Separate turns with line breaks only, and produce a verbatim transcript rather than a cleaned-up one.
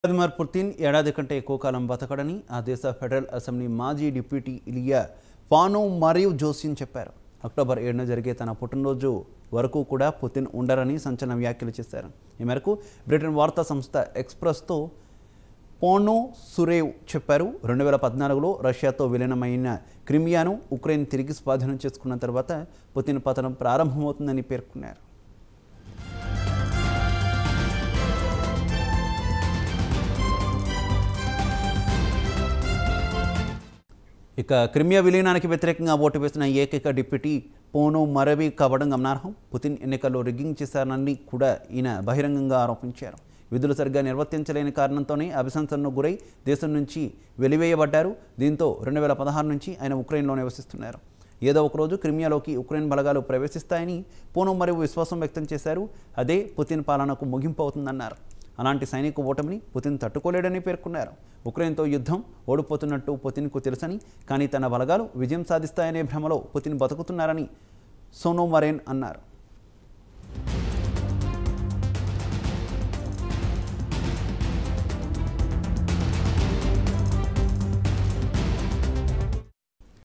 Vladimir Putin ఏడాది కంటే ఎక్కువ కాలం బతకడని ఆ దేశ ఫెడరల్ అసెంబ్లీ మాజీ డిప్యూటీ ఇలియా పానోమారియవ్ జోసిన్ చెప్పారు. అక్టోబర్ ఏడున జరిగే తన పుట్టినరోజు వరకు కూడా పుతిన్ ఉండరని సంచలన వ్యాఖ్యలు చేశారు. ఈ మేరకు బ్రిటన్ వార్తా సంస్థ ఎక్స్‌ప్రెస్‌తో పోనోసురేవ్ చెప్పారు. రెండు వేల పద్నాలుగులో రష్యాతో విలీనమైన క్రిమియాను ఉక్రెయిన్ తిరిగి స్వాధీనం చేసుకున్న తర్వాత పుతిన్ పతనం ప్రారంభమవుతుందని పేర్కొన్నారు. ఇక క్రిమియా విలీనానికి వ్యతిరేకంగా ఓటు వేసిన ఏకైక డిప్యూటీ పోనోమారియవ్ కావడం గమనార్హం. పుతిన్ ఎన్నికల్లో రిగ్గింగ్ చేశారని కూడా ఈయన బహిరంగంగా ఆరోపించారు. విధులు సరిగ్గా నిర్వర్తించలేని కారణంతోనే అభిశంసనకు గురై దేశం నుంచి వెలివేయబడ్డారు. దీంతో రెండు వేల పదహారు నుంచి ఆయన ఉక్రెయిన్లో నివసిస్తున్నారు. ఏదో ఒకరోజు క్రిమియాలోకి ఉక్రెయిన్ బలగాలు ప్రవేశిస్తాయని పోనోమారియవ్ విశ్వాసం వ్యక్తం చేశారు. అదే పుతిన్ పాలనకు ముగింపు అవుతుందన్నారు. అలాంటి సైనిక ఓటమిని పుతిన్ తట్టుకోలేడని పేర్కొన్నారు. ఉక్రెయిన్తో యుద్ధం ఓడిపోతున్నట్టు పుతిన్కు తెలుసని, కానీ తన బలగాలు విజయం సాధిస్తాయనే భ్రమలో పుతిన్ బతుకుతున్నారని సోనోమారెన్ అన్నారు.